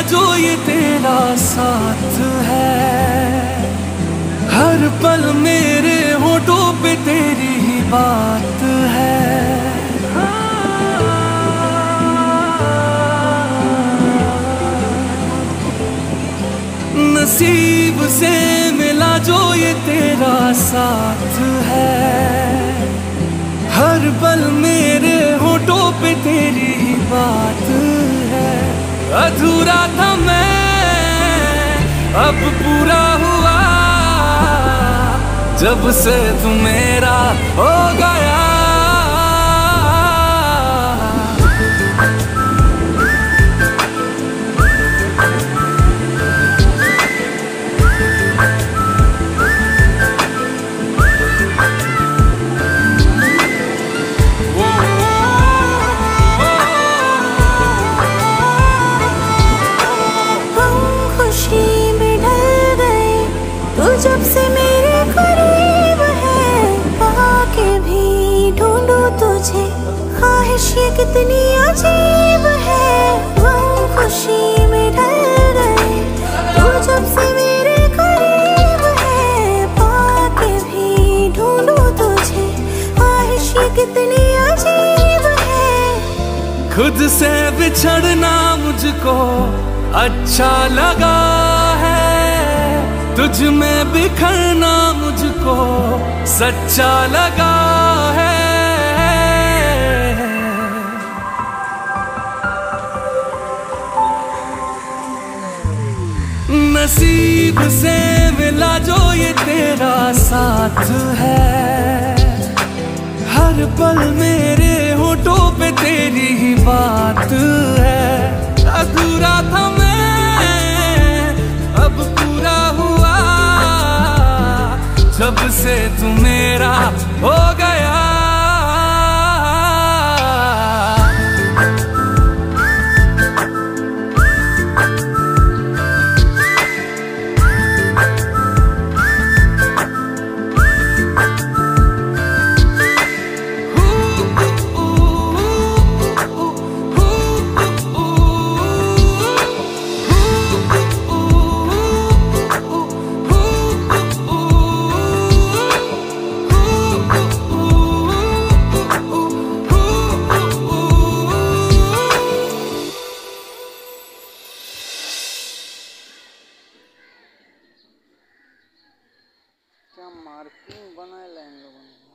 जो ये तेरा साथ है, हर पल मेरे होठों पे तेरी ही बात है। नसीब से मिला जो ये तेरा साथ है, हर पल मेरे होठों पे तेरी ही बात है। अधूरा था मैं अब पूरा हुआ, जब से तू मेरा हो गया। जब से मेरे करीब है, पाके भी ढूंढूं तुझे, ख्वाहिश ये कितनी अजीब है। हम खुशी में ढल गए, तू जब से मेरे करीब है, पाके भी ढूंढूं तुझे, ख्वाहिश ये कितनी अजीब है। खुद से बिछड़ना मुझको अच्छा लगा है, तुझ में बिखरना मुझको सच्चा लगा है। नसीब से मिला जो ये तेरा साथ है, हर पल मेरे होठों पे तेरी ही बात है। अधूरा था मैं अब पूरा हुआ, जब से तू मेरा हो गया। क्या मार्किंग बनाए इन लोगों ने।